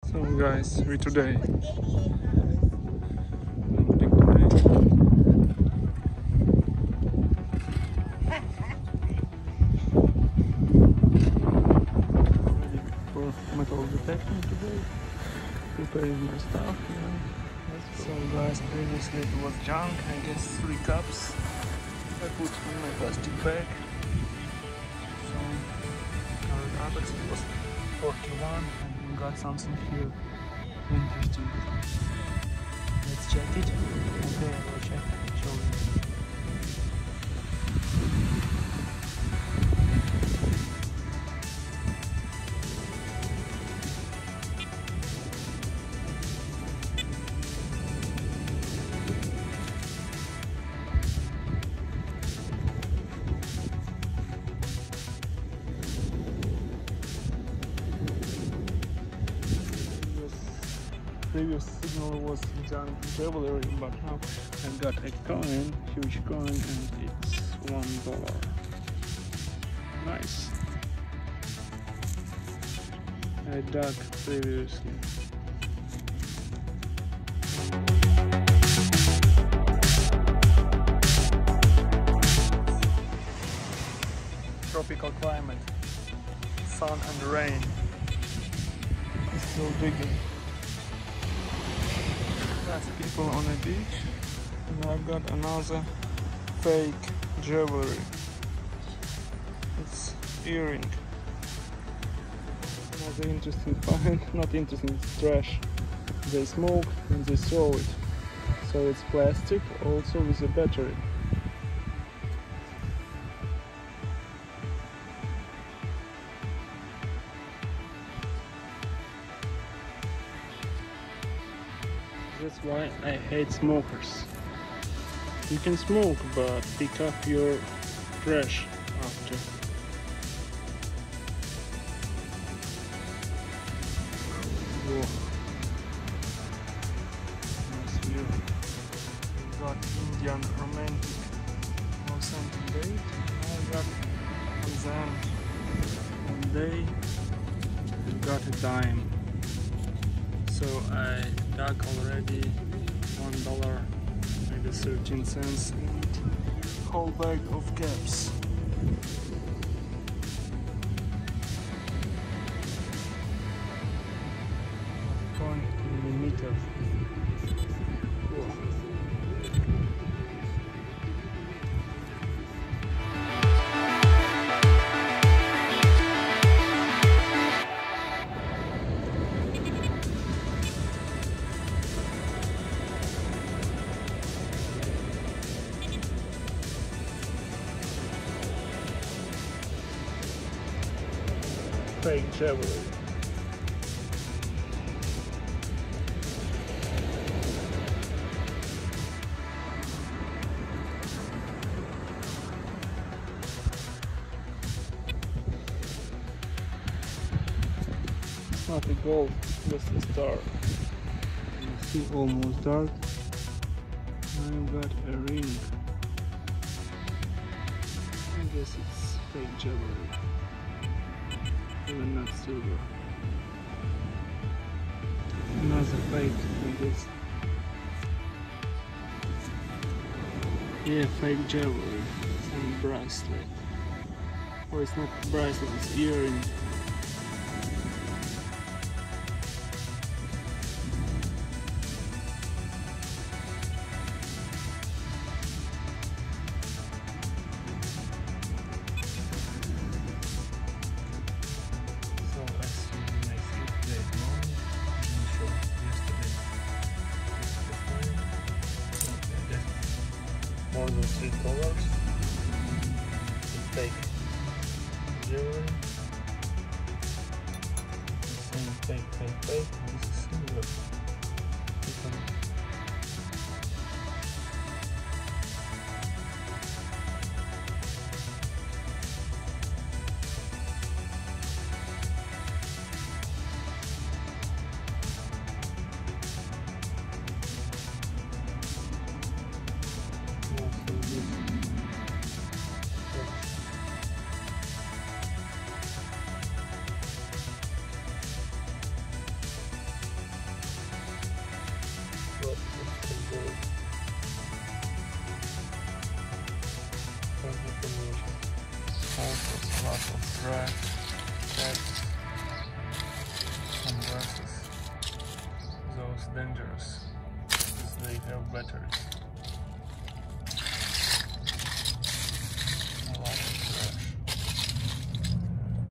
So guys, we today for metal detecting today, preparing my stuff. So guys, previously it was junk, I guess 3 cups I put in my plastic bag. So our Apex was 41 and we got something here interesting. Let's check it. Okay, I will check and show you. Previous signal was junk jewelry, but now I got a coin, huge coin, and it's $1. Nice. I dug previously. Tropical climate, sun and rain. Still digging. People on a beach, and I've got another fake jewelry. It's earring. Another interesting find. Not interesting, it's trash. They smoke and they throw it. So it's plastic, also with a battery. That's why I hate smokers. You can smoke, but pick up your trash after. Whoa. Nice view. We got Indian romantic authentic date. I got them, and they got a dime. So I dug already $1, maybe 13 cents, and whole bag of caps. $1 millimeter. Whoa. Fake jewelry. It's not a gold, it's just a star. You see, almost dark. I've got a ring. I guess it's fake jewelry. Even not silver. Another fake, I guess. Yeah, fake jewelry. Some bracelet. Oh, it's not bracelet, it's earring. More than $3. It's fake jewelry. Same fake. This is silver. Also a lot of trash, sets, sunglasses. Those dangerous because they have batteries.